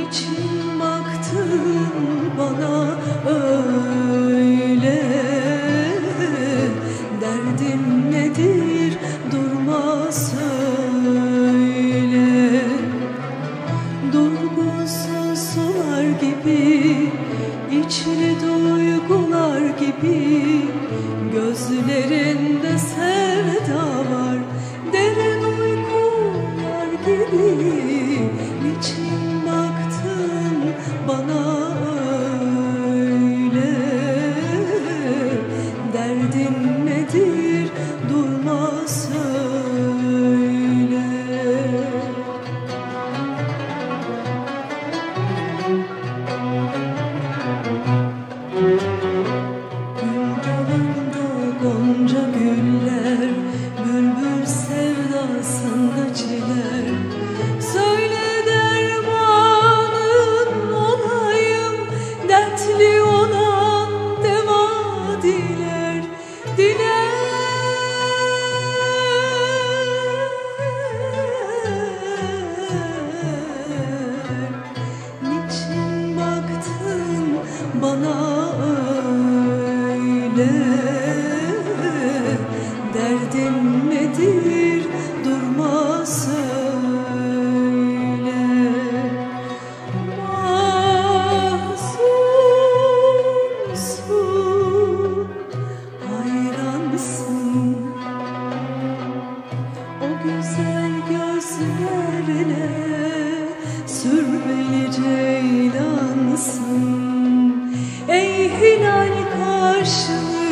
Niçin baktın bana öyle? Derdin nedir? Durma söyle. Durgunsuz sular gibi, içli duygular gibi, gözlerinde sevda var, derin uykular gibi. Niçin baktın bana öyle? Derdin nedir? Durma söyle. Gül dalında gonca güller, bülbül sevdasında çiler. Söyle dermanın olayım, dertli olan deva diler, diler. Niçin baktın bana öyle? Derdin nedir? Durma söyle. Mahzunsun, hayransın, o güzel gözlerine sürmeli ceylansın. Ey hilal karşılığı